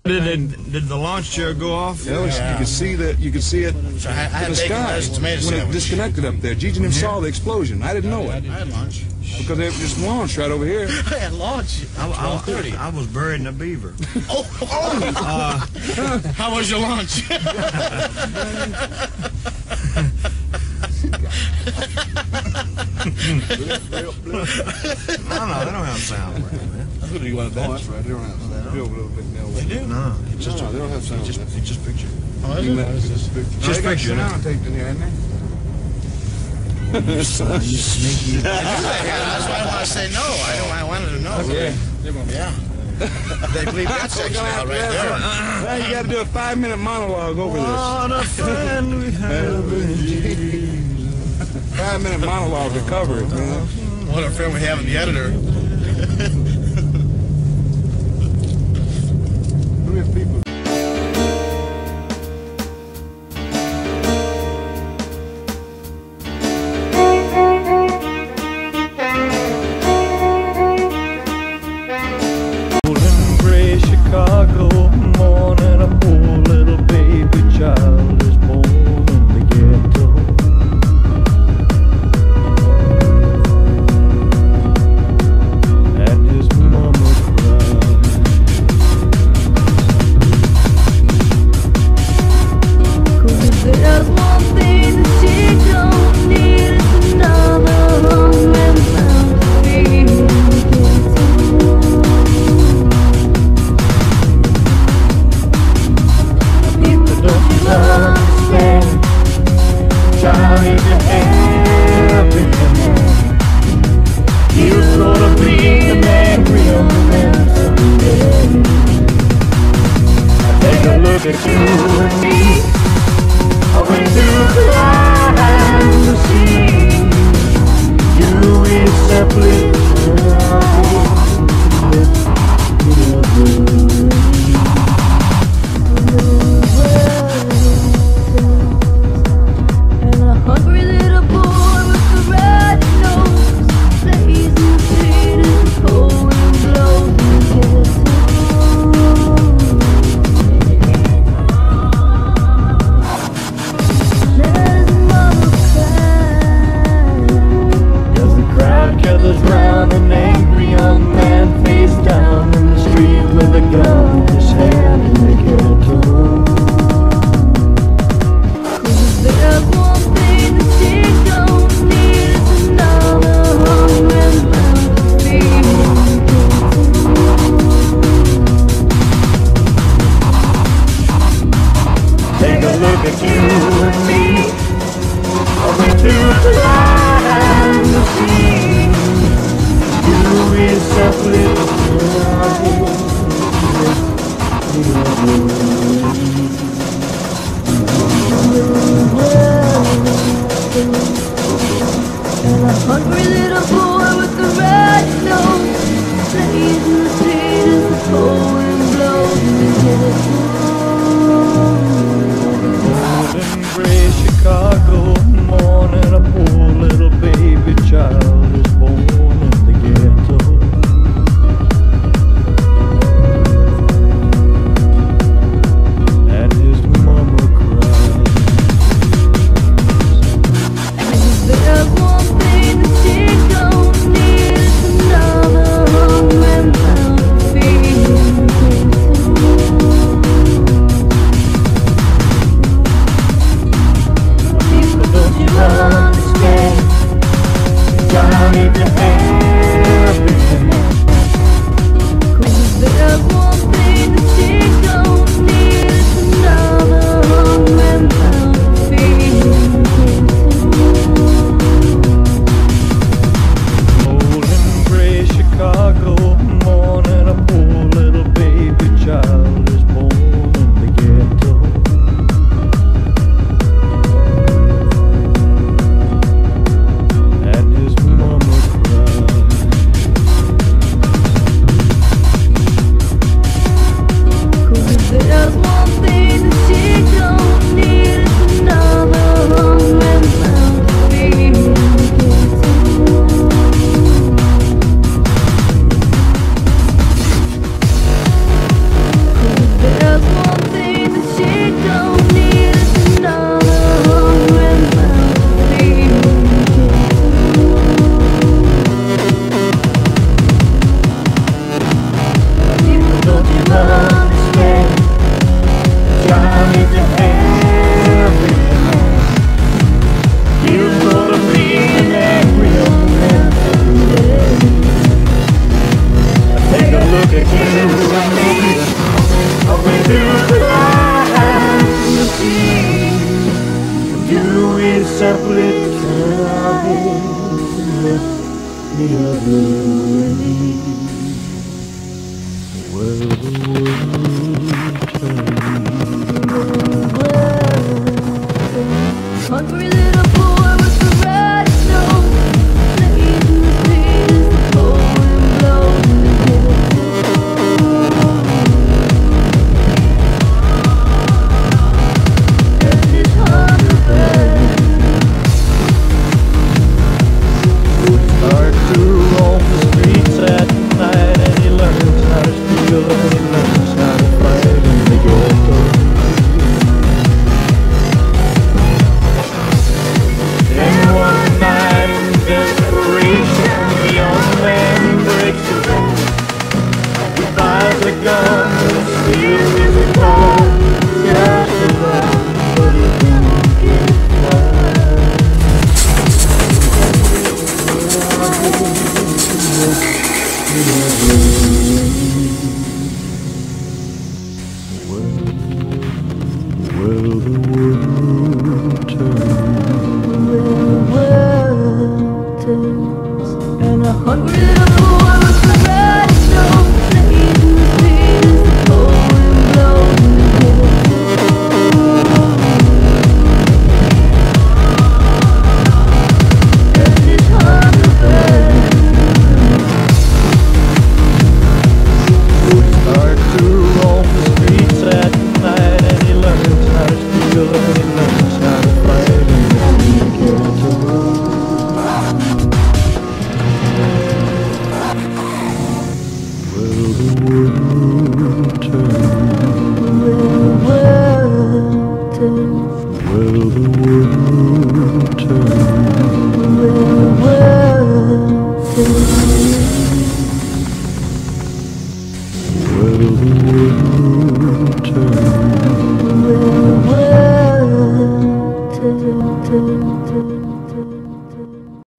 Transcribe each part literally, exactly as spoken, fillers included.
Did, it, did the launch chair go off? Yeah, yeah. You could see that. You could see it so I, I had in the sky when sandwich. it disconnected up there. Gigi and him saw the explosion. I didn't know it. I had lunch because they just launched right over here. I had lunch. I, I, I, I was buried in a beaver. Oh, oh. Uh, how was your lunch? No, no, they don't have sound. Man. That's what you want to. Oh, that's right. They don't have sound. They do. They do? No, it's just no, they don't have sound. Just, it's just picture. Oh, is it? It's just picture. Just no, picture. Sound taped in here, isn't they? You sneaky. That's why I want to say no. I don't. I wanted to know. Okay. Yeah. They believe that section out right there. Well, you got to do a five-minute monologue over this. What a friend we have in Jesus. Five-minute monologue to cover it, man. What a friend we have in the editor. We have people. Chicago morning, a poor little baby child is born in the ghetto. And his mama cried. Cause there's one thing that she don't need, it's another hungry mouth feeding the ghetto. Understand, trying to help him. He was gonna be an angry young man someday. Take a look at you and me. I went through the line to see you is simply round an angry young man face down in the street with a gun in his hand in the ghetto. Cause there's one thing that she don't need, it's another hungry mouth feeding the ghetto. Take a look at you and me. I went through the line to see you is simply and a hungry little boy with the red nose plays in the street as the cold wind blows in the gray Chicago morning, a poor little baby child is born in the ghetto. And other way. Well, the world turns. Hungry little boy with the red nose, playing in the street as the cold wind blows in the ghetto. And his hunger burns. Starts to roam the streets at night, and he learns how to steal, and he learns how to fight in the ghetto. Then one night in desperation, the young man breaks his heart. He buys a gun and steals his car. Cash is out, but he won't get far. Well, the world turns. World turns. And a hungry little boy with the red nose, playing in the street as the cold wind blows in the ghetto. And his hunger burns. Starts to roam the streets at night, and he learns how to steal, and he learns how to fight in the ghetto. Well, the world turns. World turns. Well, the world turns. World turns. Well, the world turns. World turns. Turn, turn, turn, turn.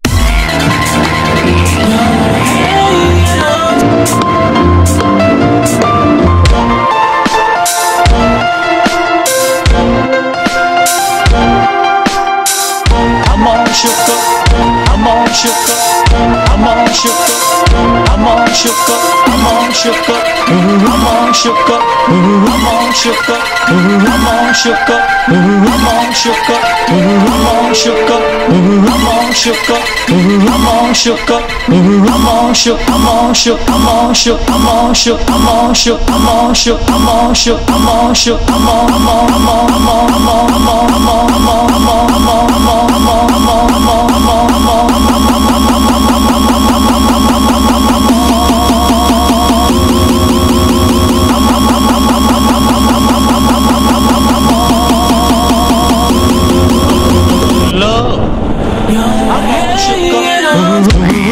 I'm all shook up, I'm all shook up, I'm all shook up, I'm all shook up, I'm all shook up, I'm all shook up, I'm all shook up, I'm all shook up, I'm all shook up, I'm all shook up, I'm all shook up, I'm all shook up, I'm all shook, I'm all shook, I'm all shook, I'm all shook, I'm all shook, I'm all shook, I'm all shook, I'm all shook, I'm all, I'm all, I'm all, I'm all, I'm all, I'm all, I'm all, I'm all, I'm all, I'm all, I'm all, I'm all, I'm all, I'm all, I'm all, I'm all, love, I'm all shook up.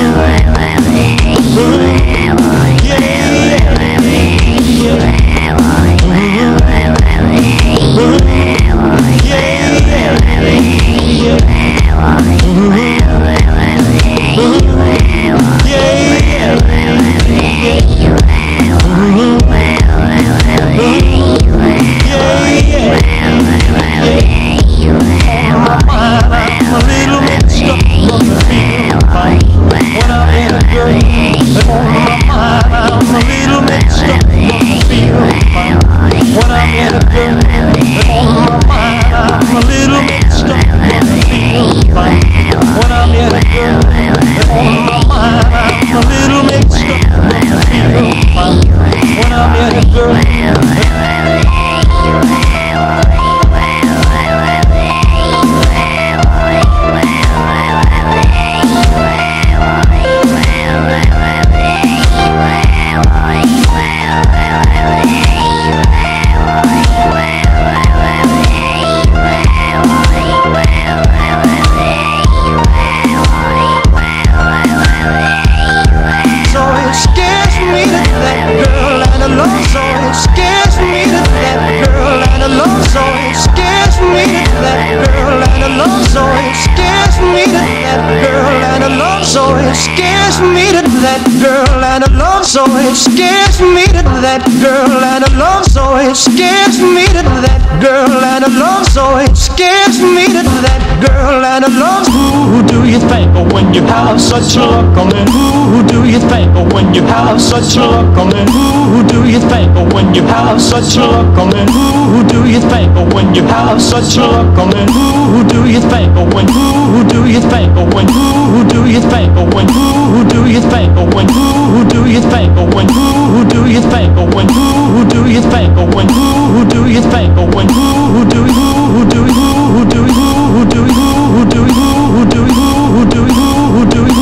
scares me to that girl, and her love so it scares me to that girl, and her love so it scares me to that girl, and her love so it scares me to that girl and it loves. Who do you think of when you have such a look on me? Who do you think of when you have such a look on me? Who do you think of when you have such a look on me? Who do you think of when you have such a look on me? Who do you think of when? Who do you think of when? Who do you think of when? Who do you think of when? Who do you think of when? Who do you think of when? Who do you think of when? Who do you think of when? Who do you who do you who do you who do you who do you who do you who do you who do you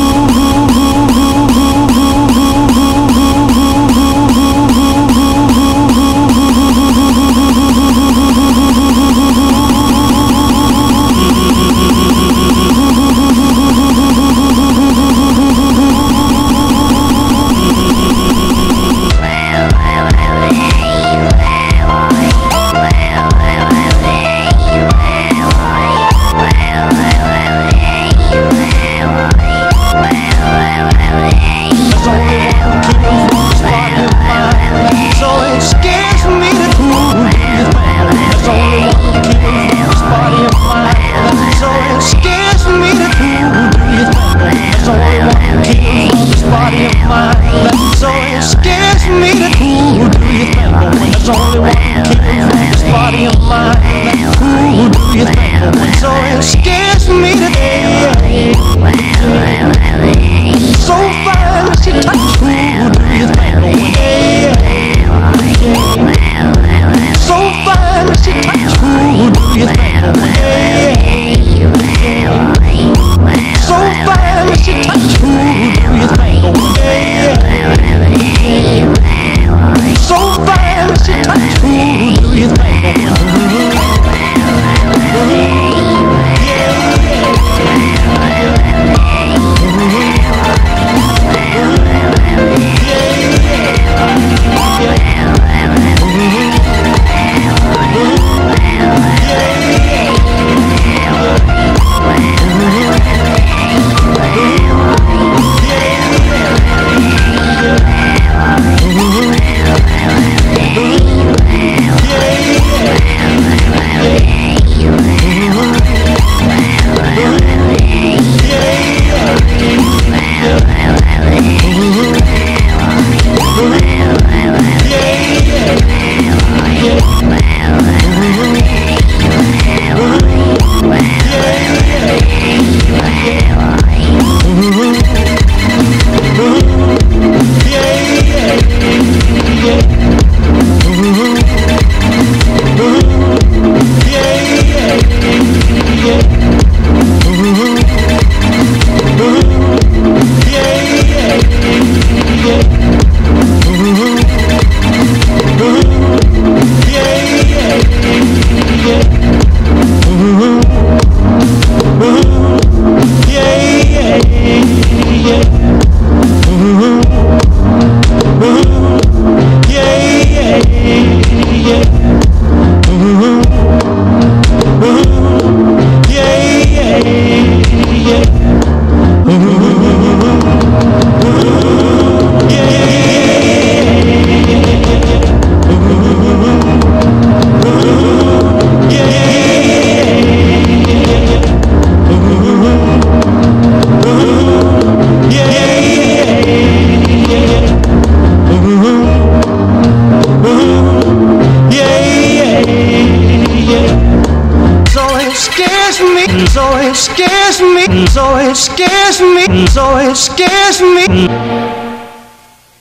So it scares me, so it scares me.